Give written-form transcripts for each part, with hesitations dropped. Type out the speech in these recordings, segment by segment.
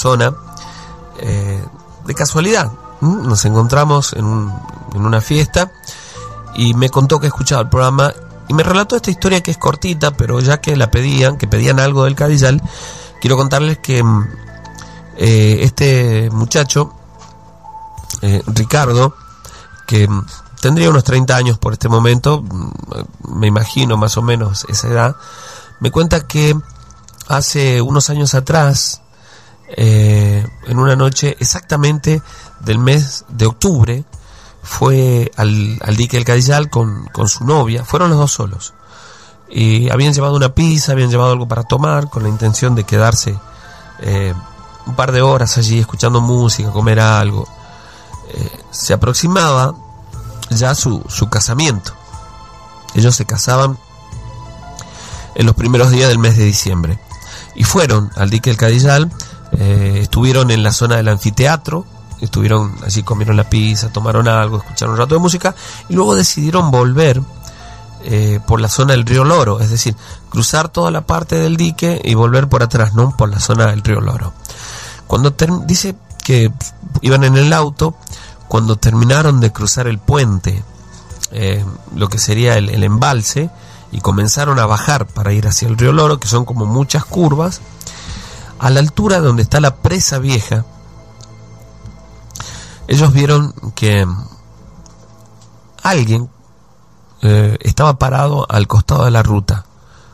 zona, de casualidad. Nos encontramos en una fiesta y me contó que escuchaba el programa y me relató esta historia que es cortita, pero ya que pedían algo del Cadillal, quiero contarles que este muchacho, Ricardo, que tendría unos 30 años por este momento, me imagino más o menos esa edad, me cuenta que hace unos años atrás, en una noche exactamente del mes de octubre, fue al dique del Cadillal con su novia. Fueron los dos solos y habían llevado una pizza, habían llevado algo para tomar con la intención de quedarse un par de horas allí escuchando música, comer algo. Se aproximaba ya su casamiento. Ellos se casaban en los primeros días del mes de diciembre y fueron al dique del Cadillal. Estuvieron en la zona del anfiteatro, estuvieron allí, comieron la pizza, tomaron algo, escucharon un rato de música y luego decidieron volver por la zona del río Loro, es decir, cruzar toda la parte del dique y volver por atrás, ¿no? Por la zona del río Loro. Cuando dice que iban en el auto, cuando terminaron de cruzar el puente, lo que sería el embalse, y comenzaron a bajar para ir hacia el río Loro, que son como muchas curvas, a la altura donde está la presa vieja, ellos vieron que alguien estaba parado al costado de la ruta.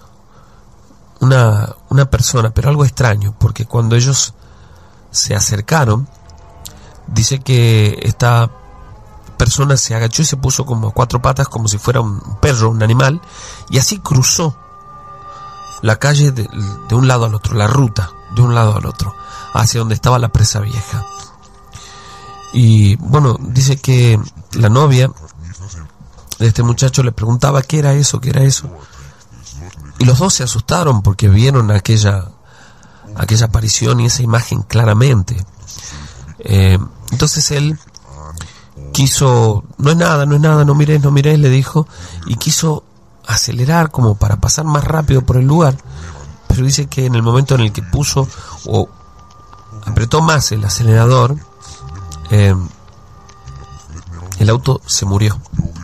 Una persona, pero algo extraño, porque cuando ellos se acercaron, dice que esta persona se agachó y se puso como a cuatro patas, como si fuera un perro, un animal, y así cruzó la calle de un lado al otro, la ruta de un lado al otro, hacia donde estaba la presa vieja. Y bueno, dice que la novia de este muchacho le preguntaba qué era eso, y los dos se asustaron porque vieron aquella aparición y esa imagen claramente. Entonces él quiso, no es nada, no mires, le dijo, y quiso acelerar como para pasar más rápido por el lugar, pero dice que en el momento en el que puso o apretó más el acelerador, el auto se murió.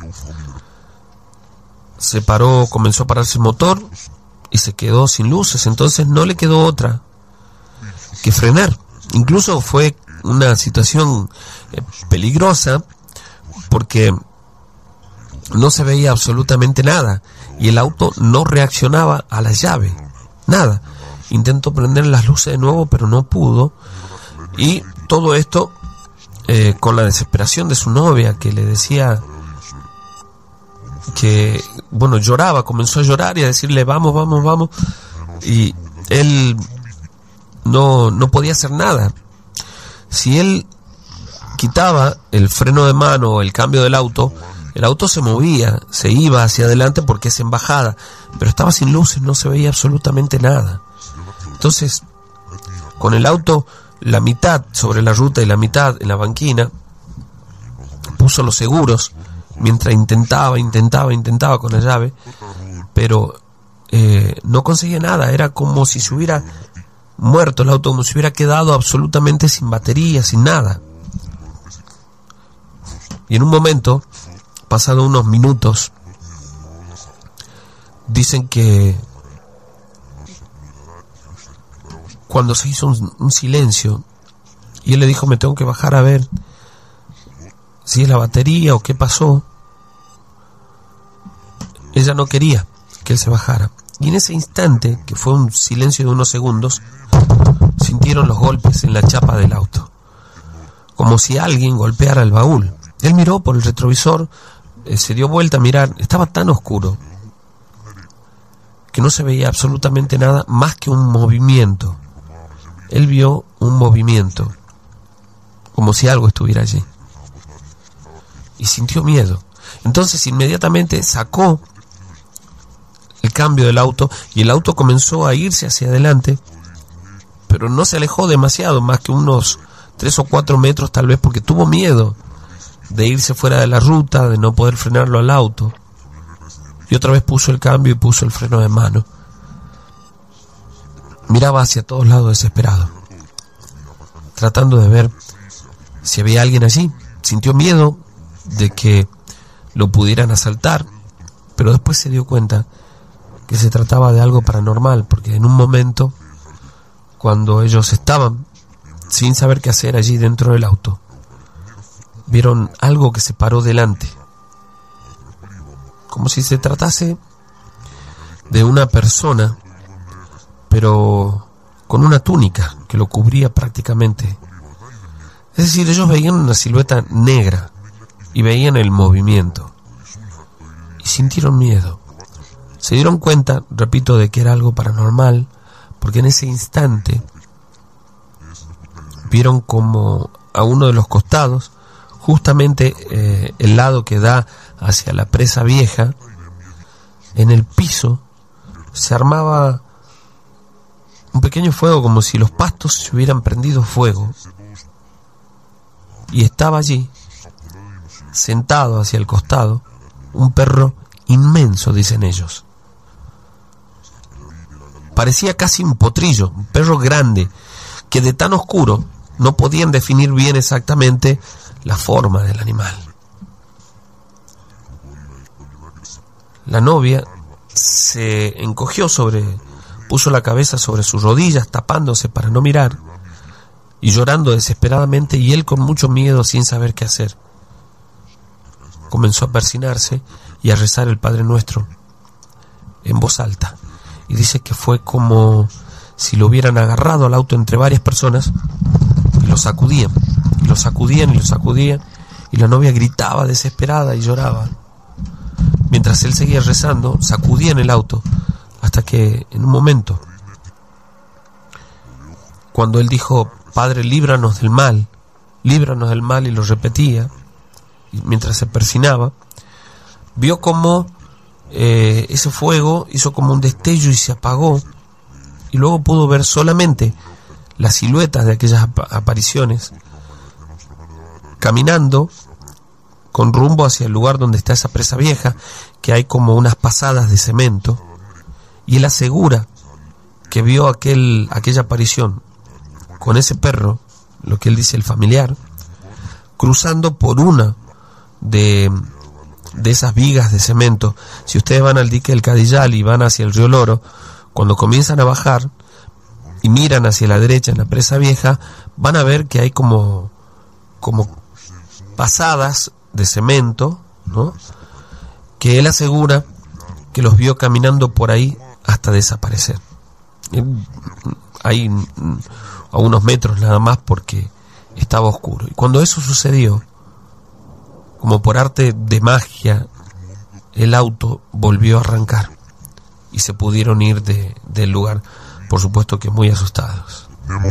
Se paró, comenzó a pararse el motor y se quedó sin luces. Entonces no le quedó otra que frenar. Incluso fue una situación peligrosa porque no se veía absolutamente nada y el auto no reaccionaba a la llave, nada. Intentó prender las luces de nuevo, pero no pudo. Y todo esto con la desesperación de su novia, que le decía que, bueno, lloraba, comenzó a llorar y a decirle vamos, y él no podía hacer nada. Si él quitaba el freno de mano o el cambio del auto, el auto se movía, se iba hacia adelante porque es en bajada, pero estaba sin luces, no se veía absolutamente nada. Entonces, con el auto la mitad sobre la ruta y la mitad en la banquina, puso los seguros mientras intentaba con la llave, pero no conseguía nada. Era como si se hubiera muerto el auto, como si hubiera quedado absolutamente sin batería, sin nada. Y en un momento, pasado unos minutos, dicen que cuando se hizo un silencio y él le dijo, me tengo que bajar a ver si es la batería o qué pasó, ella no quería que él se bajara. Y en ese instante, que fue un silencio de unos segundos, sintieron los golpes en la chapa del auto, como si alguien golpeara el baúl. Él miró por el retrovisor, se dio vuelta a mirar, estaba tan oscuro que no se veía absolutamente nada más que un movimiento. Él vio un movimiento, como si algo estuviera allí, y sintió miedo. Entonces inmediatamente sacó el cambio del auto y el auto comenzó a irse hacia adelante, pero no se alejó demasiado, más que unos 3 o 4 metros tal vez, porque tuvo miedo de irse fuera de la ruta, de no poder frenarlo al auto. Y otra vez puso el cambio y puso el freno de mano. Miraba hacia todos lados desesperado. tratando de ver si había alguien allí. Sintió miedo de que lo pudieran asaltar, pero después se dio cuenta que se trataba de algo paranormal, porque en un momento, cuando ellos estaban sin saber qué hacer allí dentro del auto, vieron algo que se paró delante, como si se tratase de una persona, pero con una túnica que lo cubría prácticamente. Es decir, ellos veían una silueta negra y veían el movimiento y sintieron miedo. Se dieron cuenta, repito, de que era algo paranormal, porque en ese instante vieron como a uno de los costados, justamente el lado que da hacia la presa vieja, en el piso se armaba un pequeño fuego, como si los pastos se hubieran prendido fuego, y estaba allí, sentado hacia el costado, un perro inmenso, dicen ellos. Parecía casi un potrillo, un perro grande, que de tan oscuro no podían definir bien exactamente la forma del animal. La novia se encogió puso la cabeza sobre sus rodillas, tapándose para no mirar, y llorando desesperadamente, y él con mucho miedo, sin saber qué hacer. Comenzó a persinarse y a rezar el Padre Nuestro en voz alta, y dice que fue como si lo hubieran agarrado al auto entre varias personas y lo sacudían, y lo sacudían, y lo sacudían, y la novia gritaba desesperada y lloraba. Mientras él seguía rezando, sacudían el auto, hasta que en un momento, cuando él dijo: Padre, líbranos del mal, y lo repetía, y mientras se persinaba, vio como ese fuego hizo como un destello y se apagó, y luego pudo ver solamente las siluetas de aquellas apariciones caminando con rumbo hacia el lugar donde está esa presa vieja, que hay como unas pasadas de cemento, y él asegura que vio aquella aparición con ese perro, lo que él dice el familiar, cruzando por una de esas vigas de cemento. Si ustedes van al dique del Cadillal y van hacia el río Loro, cuando comienzan a bajar y miran hacia la derecha en la presa vieja, van a ver que hay como pasadas de cemento, ¿no?, que él asegura que los vio caminando por ahí hasta desaparecer. Ahí a unos metros nada más, porque estaba oscuro. Y cuando eso sucedió, como por arte de magia, el auto volvió a arrancar y se pudieron ir del lugar, por supuesto que muy asustados.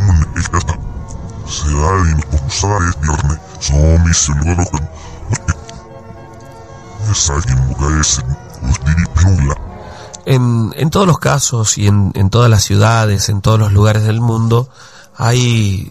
En todos los casos y en todas las ciudades, en todos los lugares del mundo, hay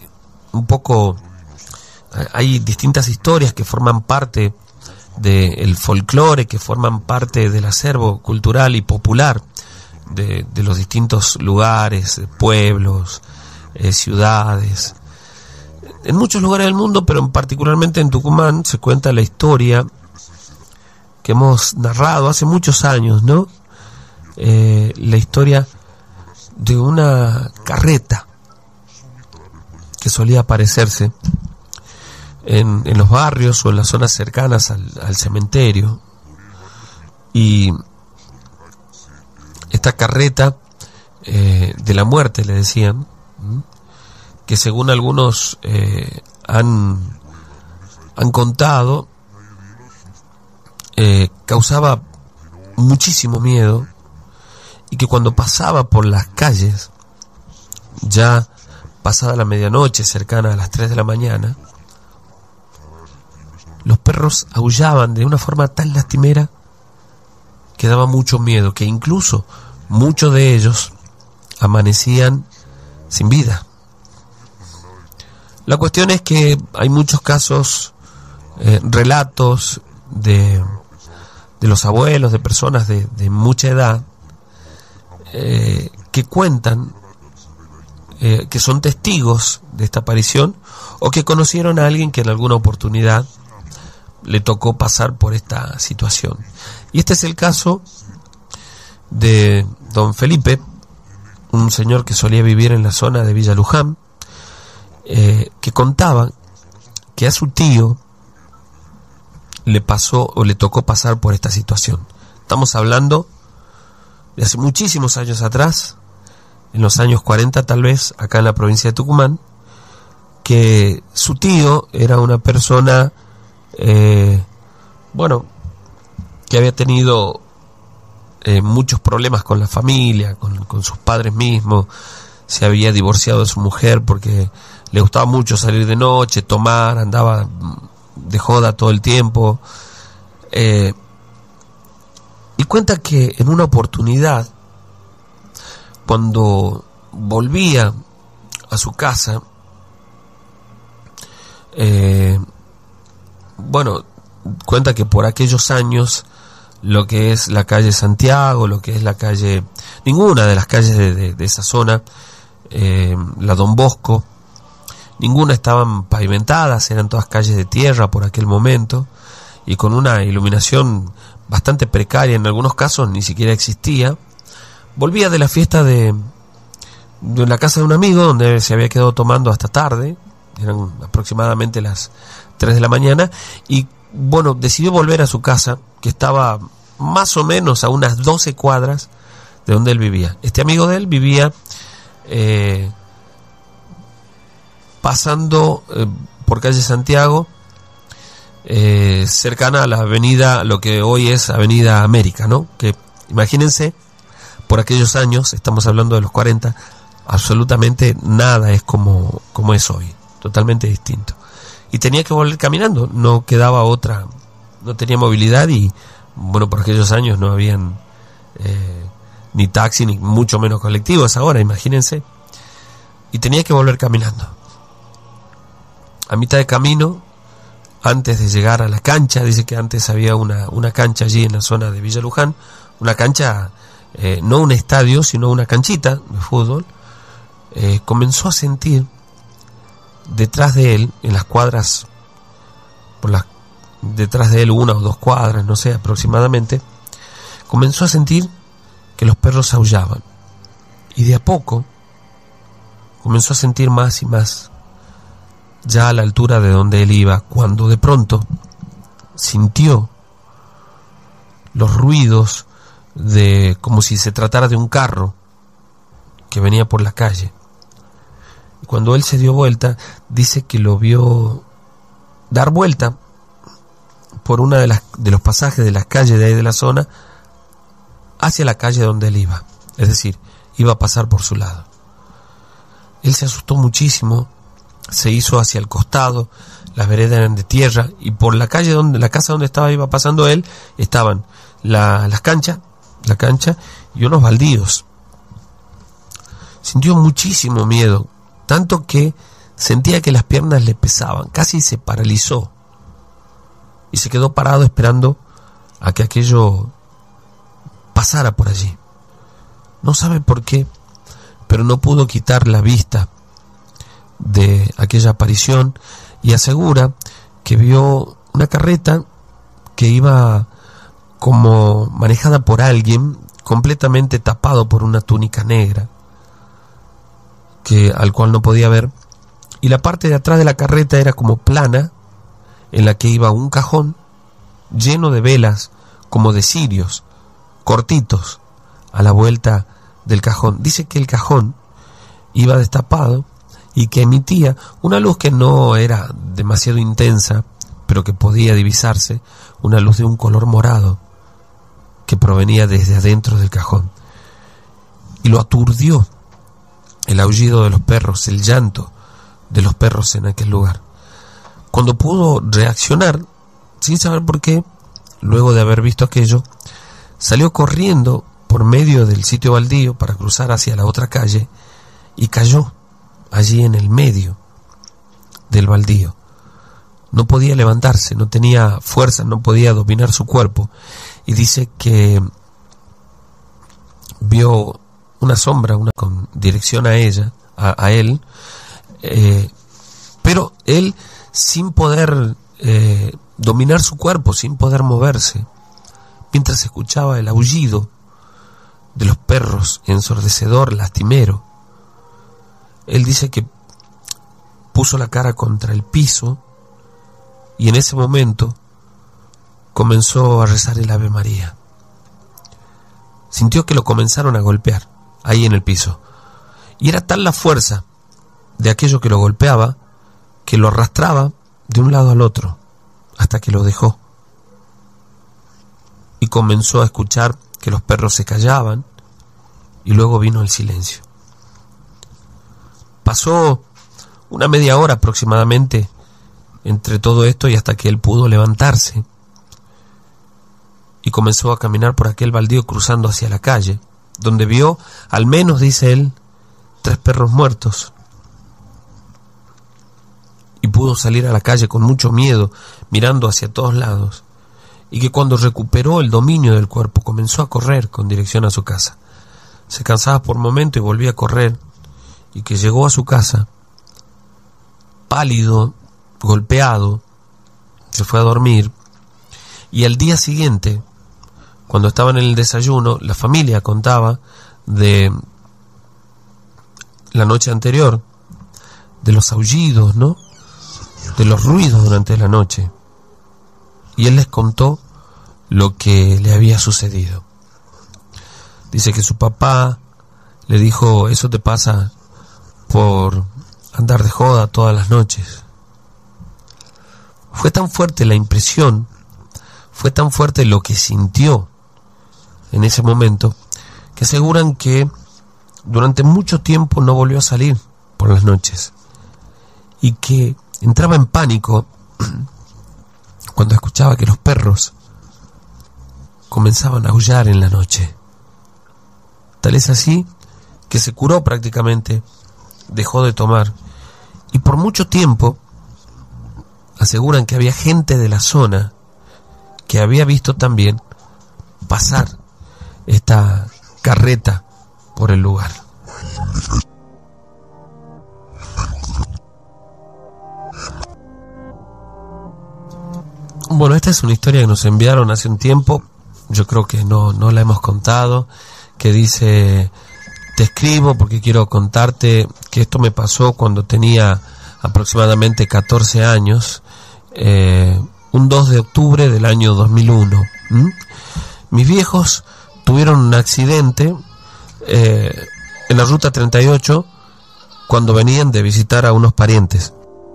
distintas historias que forman parte del folclore, que forman parte del acervo cultural y popular de los distintos lugares, pueblos, ciudades. En muchos lugares del mundo, pero particularmente en Tucumán, se cuenta la historia que hemos narrado hace muchos años, ¿no? La historia de una carreta que solía aparecerse en los barrios o en las zonas cercanas al cementerio, y esta carreta de la muerte, le decían, que según algunos han contado, causaba muchísimo miedo, y que cuando pasaba por las calles, ya pasada la medianoche, cercana a las 3 de la mañana, los perros aullaban de una forma tan lastimera que daba mucho miedo, que incluso muchos de ellos amanecían sin vida. La cuestión es que hay muchos casos, relatos de los abuelos, de personas de mucha edad, que cuentan, que son testigos de esta aparición, o que conocieron a alguien que en alguna oportunidad le tocó pasar por esta situación. Y este es el caso de don Felipe, un señor que solía vivir en la zona de Villa Luján, que contaba que a su tío le pasó o le tocó pasar por esta situación. Estamos hablando de hace muchísimos años atrás, en los años 40 tal vez, acá en la provincia de Tucumán, que su tío era una persona, que había tenido muchos problemas con la familia, con sus padres mismos. Se había divorciado de su mujer porque le gustaba mucho salir de noche, tomar, andaba de joda todo el tiempo. Y cuenta que en una oportunidad, cuando volvía a su casa, cuenta que por aquellos años lo que es la calle Santiago, lo que es la calle, ninguna de las calles de esa zona, la Don Bosco, ninguna estaban pavimentadas, eran todas calles de tierra por aquel momento, y con una iluminación bastante precaria, en algunos casos ni siquiera existía. Volvía de la fiesta de la casa de un amigo, donde se había quedado tomando hasta tarde, eran aproximadamente las 3 de la mañana, y decidió volver a su casa, que estaba más o menos a unas 12 cuadras de donde él vivía. Este amigo de él vivía pasando por calle Santiago, cercana a la avenida, lo que hoy es Avenida América, ¿no? Que imagínense, por aquellos años, estamos hablando de los 40, absolutamente nada es como es hoy, totalmente distinto. Y tenía que volver caminando, no quedaba otra, no tenía movilidad y, por aquellos años no habían ni taxi, ni mucho menos colectivos ahora, imagínense. Y tenía que volver caminando. A mitad de camino, antes de llegar a la cancha, dice que antes había una cancha allí en la zona de Villa Luján, una cancha, no un estadio, sino una canchita de fútbol. Comenzó a sentir detrás de él, en las cuadras, detrás de él 1 o 2 cuadras, no sé, aproximadamente, comenzó a sentir que los perros aullaban. Y de a poco comenzó a sentir más y más, ya a la altura de donde él iba, cuando de pronto sintió los ruidos como si se tratara de un carro que venía por la calle. Y cuando él se dio vuelta, dice que lo vio dar vuelta por una de los pasajes de las calles de ahí de la zona hacia la calle donde él iba, es decir, iba a pasar por su lado. Él se asustó muchísimo, se hizo hacia el costado, las veredas eran de tierra, y por la casa donde iba pasando él, estaban la cancha y unos baldíos. Sintió muchísimo miedo, tanto que sentía que las piernas le pesaban, casi se paralizó y se quedó parado esperando a que aquello pasara por allí. No sabe por qué, pero no pudo quitar la vista de aquella aparición y asegura que vio una carreta que iba como manejada por alguien completamente tapado por una túnica negra al cual no podía ver, y la parte de atrás de la carreta era como plana, en la que iba un cajón lleno de velas como de cirios cortitos a la vuelta del cajón. Dice que el cajón iba destapado y que emitía una luz que no era demasiado intensa, pero que podía divisarse, una luz de un color morado que provenía desde adentro del cajón. Y lo aturdió el aullido de los perros, el llanto de los perros en aquel lugar. Cuando pudo reaccionar, sin saber por qué, luego de haber visto aquello, salió corriendo por medio del sitio baldío para cruzar hacia la otra calle y cayó allí en el medio del baldío. No podía levantarse, no tenía fuerza, no podía dominar su cuerpo, y dice que vio una sombra, con dirección a él, pero Él, sin poder dominar su cuerpo, sin poder moverse, mientras escuchaba el aullido de los perros, ensordecedor, lastimero. Él dice que puso la cara contra el piso y en ese momento comenzó a rezar el Ave María. Sintió que lo comenzaron a golpear ahí en el piso. Y era tal la fuerza de aquello que lo golpeaba que lo arrastraba de un lado al otro hasta que lo dejó. Y comenzó a escuchar que los perros se callaban y luego vino el silencio. Pasó una media hora aproximadamente entre todo esto y hasta que él pudo levantarse y comenzó a caminar por aquel baldío cruzando hacia la calle, donde vio, al menos, dice él, 3 perros muertos. Y pudo salir a la calle con mucho miedo, mirando hacia todos lados, y que cuando recuperó el dominio del cuerpo comenzó a correr con dirección a su casa. Se cansaba por momento y volvía a correr, y que llegó a su casa, pálido, golpeado, se fue a dormir, y al día siguiente, cuando estaban en el desayuno, la familia contaba de la noche anterior, de los aullidos, ¿no?, de los ruidos durante la noche, y él les contó lo que le había sucedido. Dice que su papá le dijo: eso te pasa por andar de joda todas las noches. Fue tan fuerte la impresión, fue tan fuerte lo que sintió en ese momento, que aseguran que durante mucho tiempo no volvió a salir por las noches y que entraba en pánico cuando escuchaba que los perros comenzaban a aullar en la noche. Tal es así que se curó prácticamente, dejó de tomar, y por mucho tiempo aseguran que había gente de la zona que había visto también pasar esta carreta por el lugar. Bueno, esta es una historia que nos enviaron hace un tiempo, yo creo que no la hemos contado, que dice: te escribo porque quiero contarte que esto me pasó cuando tenía aproximadamente 14 años, un 2 de octubre del año 2001. Mis viejos tuvieron un accidente en la ruta 38 cuando venían de visitar a unos parientes.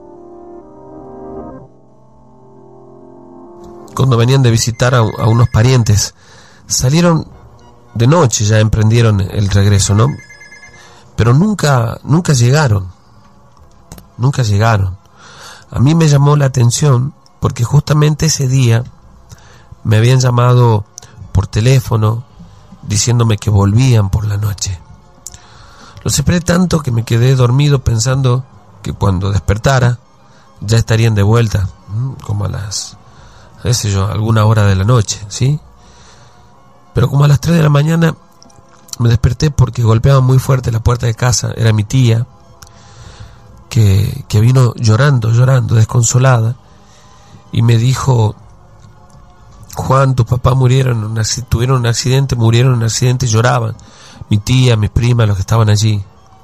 Salieron de noche, ya emprendieron el regreso, ¿no? Pero nunca llegaron. A mí me llamó la atención porque justamente ese día me habían llamado por teléfono diciéndome que volvían por la noche. Los esperé tanto que me quedé dormido pensando que cuando despertara ya estarían de vuelta, como a las, alguna hora de la noche, ¿sí? Pero como a las 3 de la mañana me desperté porque golpeaba muy fuerte la puerta de casa. Era mi tía que vino llorando, desconsolada, y me dijo: Juan, tus papás tuvieron un accidente, murieron en un accidente, y lloraban. Mi tía, mis primas, los que estaban allí.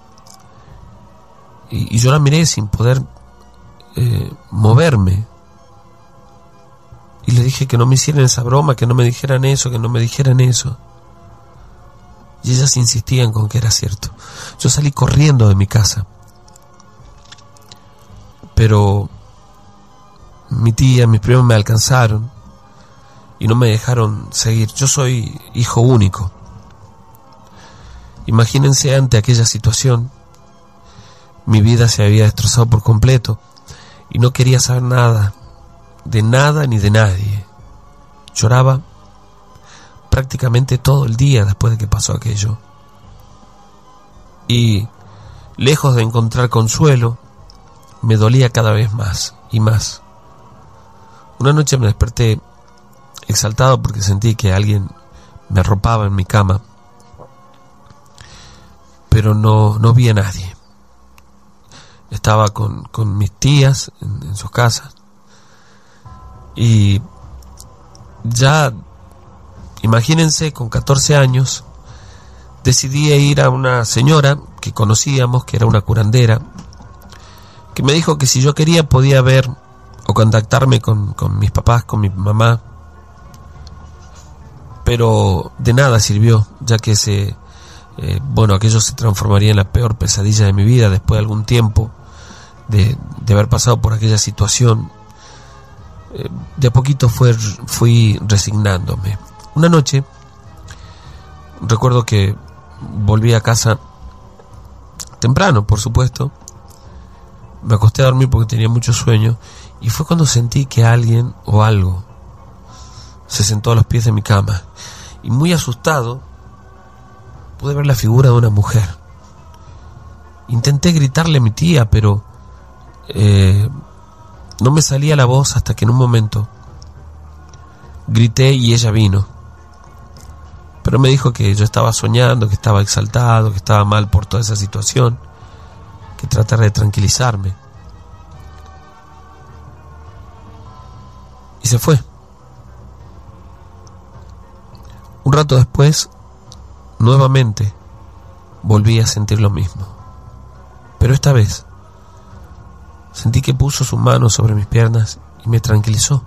Y yo la miré sin poder moverme. Y le dije que no me hicieran esa broma, que no me dijeran eso. Y ellas insistían con que era cierto. Yo salí corriendo de mi casa. Pero mi tía, mis primos me alcanzaron y no me dejaron seguir. Yo soy hijo único. Imagínense, ante aquella situación, mi vida se había destrozado por completo y no quería saber nada, de nada ni de nadie. Lloraba prácticamente todo el día después de que pasó aquello. Y lejos de encontrar consuelo, me dolía cada vez más y más. Una noche me desperté exaltado porque sentí que alguien me arropaba en mi cama, pero no vi a nadie. estaba con mis tías en sus casas, y ya, imagínense, con 14 años, decidí ir a una señora que conocíamos, que era una curandera, que me dijo que si yo quería podía ver o contactarme con mis papás, con mi mamá, pero de nada sirvió, ya que aquello se transformaría en la peor pesadilla de mi vida después de algún tiempo de haber pasado por aquella situación. De a poquito fui resignándome. Una noche, recuerdo que volví a casa temprano, por supuesto. Me acosté a dormir porque tenía mucho sueño, y fue cuando sentí que alguien o algo se sentó a los pies de mi cama, y muy asustado pude ver la figura de una mujer. Intenté gritarle a mi tía, pero no me salía la voz, hasta que en un momento grité y ella vino. Pero me dijo que yo estaba soñando, que estaba exaltado, que estaba mal por toda esa situación, que tratara de tranquilizarme. Y se fue. Un rato después, nuevamente, volví a sentir lo mismo. Pero esta vez, sentí que puso su mano sobre mis piernas y me tranquilizó.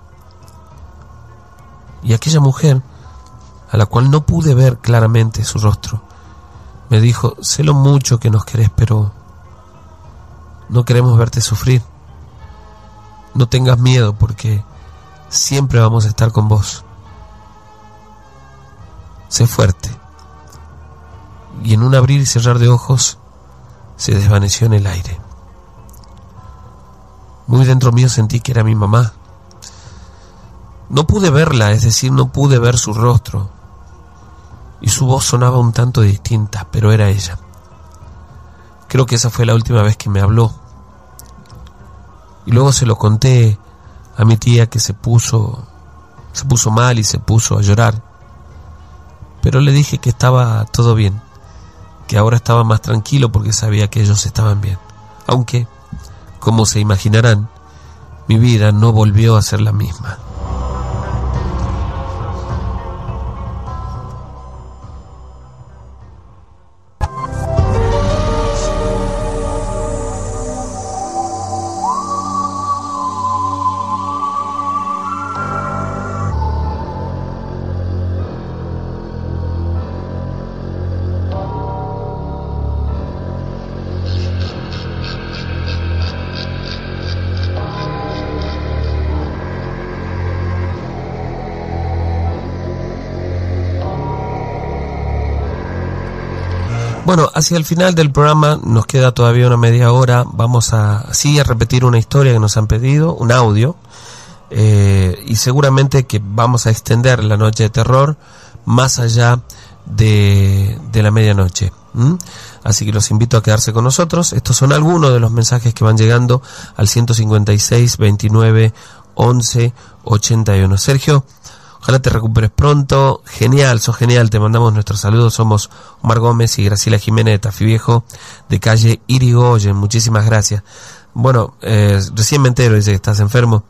Y aquella mujer, a la cual no pude ver claramente su rostro, me dijo: sé lo mucho que nos querés, pero no queremos verte sufrir. No tengas miedo, porque siempre vamos a estar con vos. Sé fuerte. Y en un abrir y cerrar de ojos se desvaneció en el aire. Muy dentro mío sentí que era mi mamá. No pude verla, es decir, no pude ver su rostro, y su voz sonaba un tanto distinta, pero era ella. Creo que esa fue la última vez que me habló. Y luego se lo conté a mi tía, que se puso mal y se puso a llorar. Pero le dije que estaba todo bien, que ahora estaba más tranquilo porque sabía que ellos estaban bien. Aunque, como se imaginarán, mi vida no volvió a ser la misma. Bueno, hacia el final del programa nos queda todavía una media hora. Vamos a repetir una historia que nos han pedido, un audio, y seguramente que vamos a extender la noche de terror más allá de la medianoche. Así que los invito a quedarse con nosotros. Estos son algunos de los mensajes que van llegando al 156 29 11 81. Sergio, ojalá te recuperes pronto. Genial, sos genial. Te mandamos nuestros saludos. Somos Omar Gómez y Graciela Jiménez de Tafí Viejo, de calle Irigoyen. Muchísimas gracias. Bueno, recién me entero, dice que estás enfermo.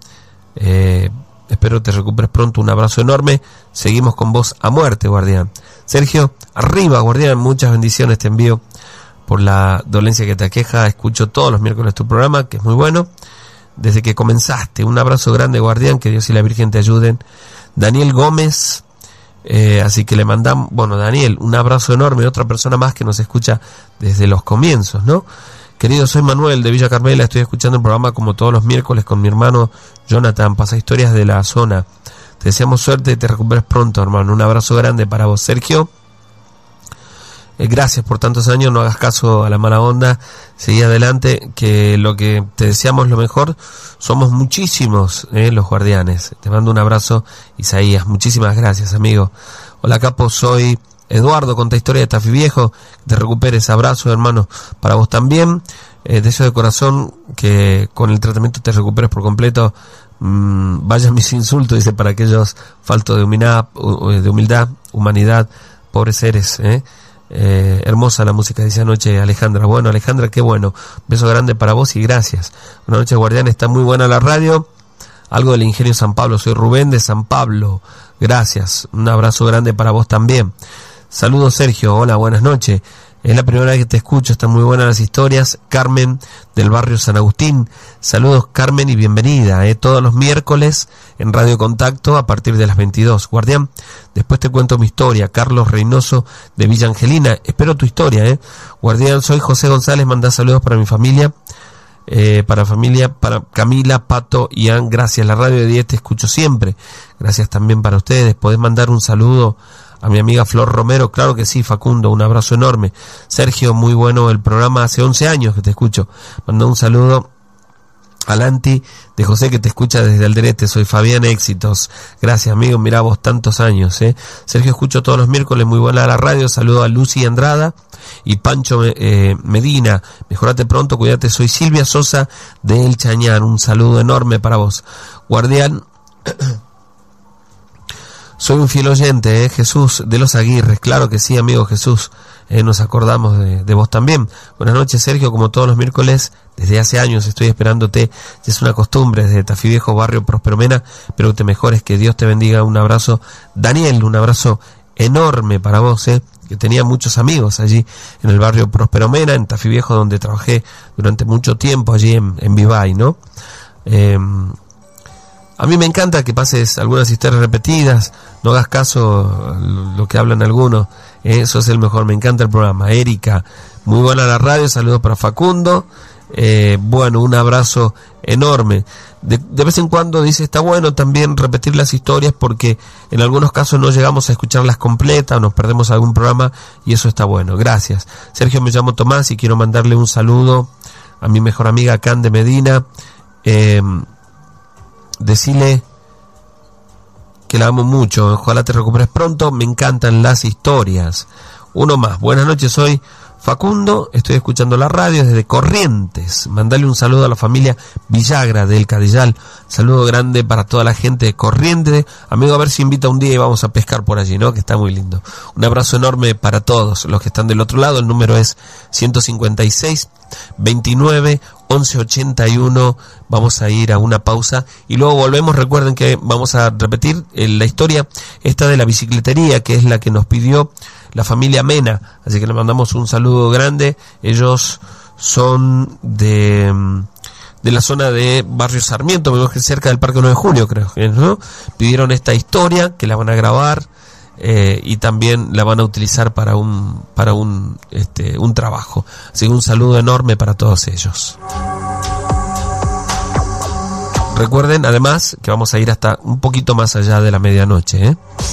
Espero te recuperes pronto. Un abrazo enorme. Seguimos con vos a muerte, guardián. Sergio, arriba, guardián. Muchas bendiciones te envío por la dolencia que te aqueja. Escucho todos los miércoles tu programa, que es muy bueno, desde que comenzaste. Un abrazo grande, guardián. Que Dios y la Virgen te ayuden. Daniel Gómez, así que le mandamos, bueno, Daniel, un abrazo enorme, otra persona más que nos escucha desde los comienzos, ¿no? Querido, soy Manuel de Villa Carmela, estoy escuchando el programa como todos los miércoles con mi hermano Jonathan, pasa historias de la zona. Te deseamos suerte y te recuperes pronto, hermano. Un abrazo grande para vos, Sergio. Gracias por tantos años, no hagas caso a la mala onda, seguí adelante, que lo que te deseamos lo mejor, somos muchísimos los guardianes. Te mando un abrazo, Isaías, muchísimas gracias, amigo. Hola, capo, soy Eduardo, conta historia de Tafí Viejo, que te recuperes, abrazo, hermano, para vos también. Deseo de corazón que con el tratamiento te recuperes por completo. Vayan mis insultos, dice, para aquellos faltos de humildad, humanidad, pobres seres, Hermosa la música, dice anoche Alejandra. Bueno, Alejandra, qué bueno. Beso grande para vos y gracias. Buenas noches, Guardián. Está muy buena la radio. Algo del Ingenio San Pablo. Soy Rubén de San Pablo. Gracias. Un abrazo grande para vos también. Saludos, Sergio. Hola, buenas noches. Es la primera vez que te escucho, están muy buenas las historias. Carmen del barrio San Agustín. Saludos, Carmen, y bienvenida. Todos los miércoles en Radio Contacto a partir de las 22. Guardián, después te cuento mi historia. Carlos Reynoso de Villa Angelina. Espero tu historia, Guardián, soy José González. Manda saludos para mi familia. Para Camila, Pato y Ann. Gracias, la radio de 10 te escucho siempre. Gracias también para ustedes. Podés mandar un saludo a mi amiga Flor Romero. Claro que sí, Facundo, un abrazo enorme. Sergio, muy bueno el programa, hace 11 años que te escucho. Manda un saludo a Lanti de José, que te escucha desde Alderete. Soy Fabián, éxitos. Gracias, amigo, mirá vos, tantos años, Sergio, escucho todos los miércoles, muy buena la radio. Saludo a Lucy Andrada y Pancho Medina. Mejorate pronto, cuídate. Soy Silvia Sosa de El Chañar. Un saludo enorme para vos. Guardián, soy un fiel oyente, Jesús de los Aguirres. Claro que sí, amigo Jesús, nos acordamos de vos también. Buenas noches, Sergio, como todos los miércoles, desde hace años estoy esperándote. Ya es una costumbre, desde Tafí Viejo, barrio Próspero Mena. Espero que te mejores, que Dios te bendiga. Un abrazo, Daniel, un abrazo enorme para vos, que tenía muchos amigos allí en el barrio Próspero Mena, en Tafí Viejo, donde trabajé durante mucho tiempo allí en Vivay, ¿no? A mí me encanta que pases algunas historias repetidas, no hagas caso lo que hablan algunos, eso es el mejor, me encanta el programa. Erika, muy buena la radio, saludos para Facundo, bueno, un abrazo enorme. De vez en cuando dice, está bueno también repetir las historias porque en algunos casos no llegamos a escucharlas completas o nos perdemos algún programa y eso está bueno, gracias. Sergio, me llamo Tomás y quiero mandarle un saludo a mi mejor amiga Cande Medina. Decile que la amo mucho, ojalá te recuperes pronto, me encantan las historias. Uno más, buenas noches, soy Facundo, estoy escuchando la radio desde Corrientes. Mandale un saludo a la familia Villagra del Cadillal. Saludo grande para toda la gente de Corrientes. Amigo, a ver si invita un día y vamos a pescar por allí, ¿no? Que está muy lindo. Un abrazo enorme para todos los que están del otro lado. El número es 156 29 11 81. Vamos a ir a una pausa y luego volvemos. Recuerden que vamos a repetir la historia esta de la bicicletería, que es la que nos pidió la familia Mena, así que le mandamos un saludo grande. Ellos son de la zona de Barrio Sarmiento, cerca del Parque 9 de Julio, creo, ¿no? Pidieron esta historia, que la van a grabar y también la van a utilizar para un trabajo. Así que un saludo enorme para todos ellos. Recuerden además que vamos a ir hasta un poquito más allá de la medianoche,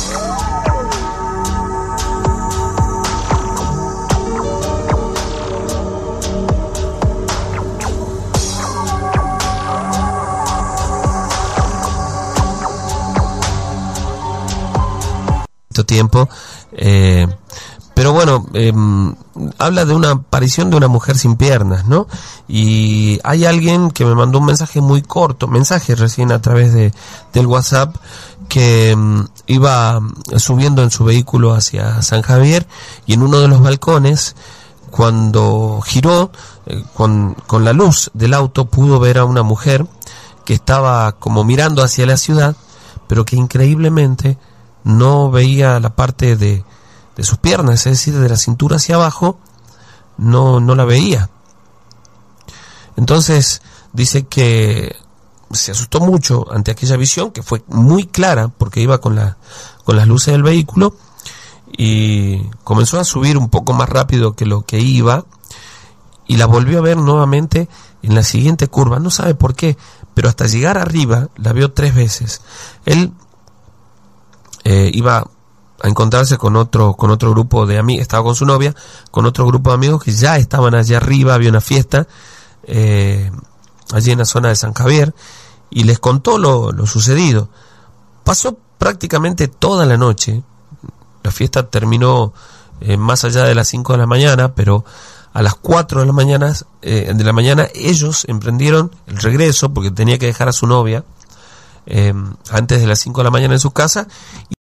tiempo, pero bueno, habla de una aparición de una mujer sin piernas, ¿no? Y hay alguien que me mandó un mensaje muy corto, recién a través del WhatsApp, que iba subiendo en su vehículo hacia San Javier y en uno de los balcones, cuando giró con la luz del auto, pudo ver a una mujer que estaba como mirando hacia la ciudad, pero que increíblemente no veía la parte de sus piernas, es decir, de la cintura hacia abajo, no la veía. Entonces dice que se asustó mucho ante aquella visión, que fue muy clara porque iba con las luces del vehículo, y comenzó a subir un poco más rápido que lo que iba, y la volvió a ver nuevamente en la siguiente curva, no sabe por qué, pero hasta llegar arriba la vio 3 veces. Él iba a encontrarse con otro grupo de amigos, estaba con su novia, con otro grupo de amigos que ya estaban allá arriba, había una fiesta allí en la zona de San Javier, y les contó lo sucedido. Pasó prácticamente toda la noche, la fiesta terminó más allá de las 5 de la mañana, pero a las 4 de la mañana ellos emprendieron el regreso, porque tenía que dejar a su novia antes de las 5 de la mañana en su casa,